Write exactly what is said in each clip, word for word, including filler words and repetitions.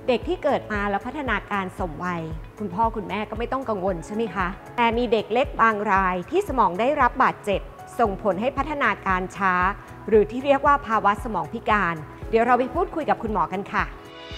เด็กที่เกิดมาแล้วพัฒนาการสมวัยคุณพ่อคุณแม่ก็ไม่ต้องกังวลใช่ไหมคะแต่มีเด็กเล็กบางรายที่สมองได้รับบาดเจ็บส่งผลให้พัฒนาการช้าหรือที่เรียกว่าภาวะสมองพิการเดี๋ยวเราไปพูดคุยกับคุณหมอกันค่ะ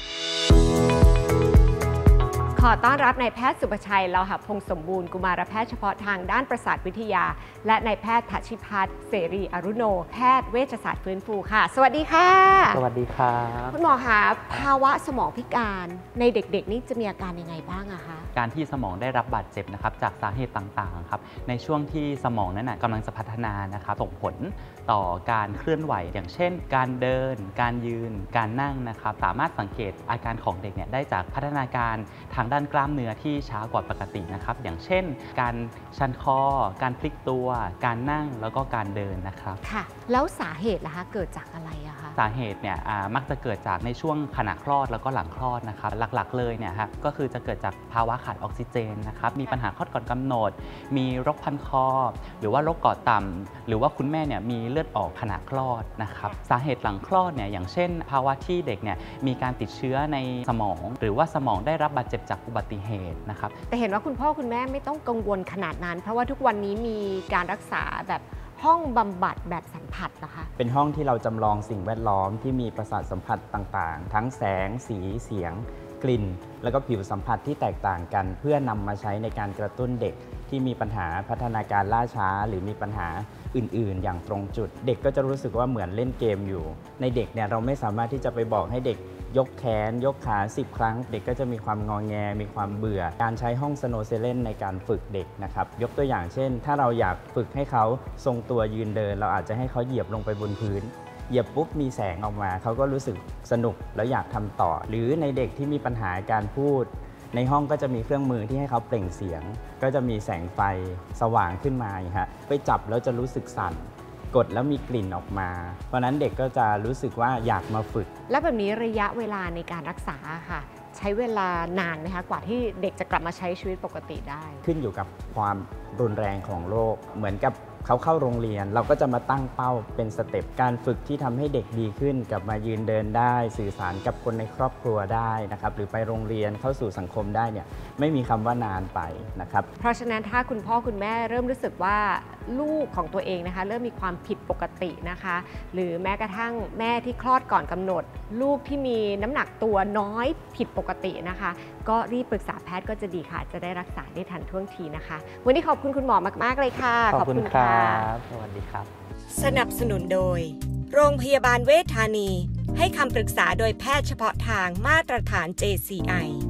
ขอต้อนรับนายแพทย์สุภชัยเลาหะพงษ์สมบูรณ์กุมารแพทย์เฉพาะทางด้านประสาทวิทยาและนายแพทย์ทัชชิพัฒน์เสรีอรุโนแพทย์เวชศาสตร์ฟื้นฟูค่ะสวัสดีค่ะสวัสดีครับคุณหมอคะภาวะสมองพิการในเด็กๆนี่จะมีอาการยังไงบ้างอะคะการที่สมองได้รับบาดเจ็บนะครับจากสาเหตุต่างๆครับในช่วงที่สมองนั้นนะกำลังจะพัฒนานะครับส่งผลต่อการเคลื่อนไหวอย่างเช่นการเดินการยืนการนั่งนะครับสามารถสังเกตอาการของเด็กเนี่ยได้จากพัฒนาการทางด้านกล้ามเนื้อที่ช้ากว่าปกตินะครับอย่างเช่นการชันคอการพลิกตัวการนั่งแล้วก็การเดินนะครับค่ะแล้วสาเหตุล่ะคะเกิดจากอะไรอะคะสาเหตุเนี่ยมักจะเกิดจากในช่วงขณะคลอดแล้วก็หลังคลอดนะครับหลักๆเลยเนี่ยครับก็คือจะเกิดจากภาวะขาดออกซิเจนนะครับมีปัญหาคลอดก่อนกำหนดมีโรคพันคอหรือว่าโรคกอดต่ำหรือว่าคุณแม่เนี่ยมีเลือดออกขณะคลอดนะครับสาเหตุหลังคลอดเนี่ยอย่างเช่นภาวะที่เด็กเนี่ยมีการติดเชื้อในสมองหรือว่าสมองได้รับบาดเจ็บจากอุบัติเหตุนะครับแต่เห็นว่าคุณพ่อคุณแม่ไม่ต้องกังวลขนาดนั้นเพราะว่าทุกวันนี้มีการรักษาแบบห้องบำบัดแบบสัมผัสนะคะเป็นห้องที่เราจำลองสิ่งแวดล้อมที่มีประสาทสัมผัสต่างๆทั้งแสงสีเสียงกลิ่นแล้วก็ผิวสัมผัสที่แตกต่างกันเพื่อนำมาใช้ในการกระตุ้นเด็กที่มีปัญหาพัฒนาการล่าช้าหรือมีปัญหาอื่นๆอย่างตรงจุดเด็กก็จะรู้สึกว่าเหมือนเล่นเกมอยู่ในเด็กเนี่ยเราไม่สามารถที่จะไปบอกให้เด็กยกแขนยกขาสิบครั้งเด็กก็จะมีความงอแงมีความเบื่อการใช้ห้องสโนว์เซเลนในการฝึกเด็กนะครับยกตัวอย่างเช่นถ้าเราอยากฝึกให้เขาทรงตัวยืนเดินเราอาจจะให้เขาเหยียบลงไปบนพื้นเหยียบปุ๊บมีแสงออกมาเขาก็รู้สึกสนุกแล้วอยากทำต่อหรือในเด็กที่มีปัญหาการพูดในห้องก็จะมีเครื่องมือที่ให้เขาเปล่งเสียงก็จะมีแสงไฟสว่างขึ้นมาฮะไปจับแล้วจะรู้สึกสั่นกดแล้วมีกลิ่นออกมาเพราะนั้นเด็กก็จะรู้สึกว่าอยากมาฝึกแล้วแบบนี้ระยะเวลาในการรักษาค่ะใช้เวลานานไหมคะกว่าที่เด็กจะกลับมาใช้ชีวิตปกติได้ขึ้นอยู่กับความรุนแรงของโรคเหมือนกับเขาเข้าโรงเรียนเราก็จะมาตั้งเป้าเป็นสเต็ปการฝึกที่ทำให้เด็กดีขึ้นกลับมายืนเดินได้สื่อสารกับคนในครอบครัวได้นะครับหรือไปโรงเรียนเข้าสู่สังคมได้เนี่ยไม่มีคำว่านานไปนะครับเพราะฉะนั้นถ้าคุณพ่อคุณแม่เริ่มรู้สึกว่าลูกของตัวเองนะคะเริ่มมีความผิดปกตินะคะหรือแม้กระทั่งแม่ที่คลอดก่อนกำหนดลูกที่มีน้ำหนักตัวน้อยผิดปกตินะคะก็รีบปรึกษาแพทย์ก็จะดีค่ะจะได้รักษาได้ทันท่วงทีนะคะวันนี้ขอบคุณคุณหมอมากๆเลยค่ะขอบคุณครับสวัสดีครับสนับสนุนโดยโรงพยาบาลเวชธานีให้คำปรึกษาโดยแพทย์เฉพาะทางมาตรฐาน เจ ซี ไอ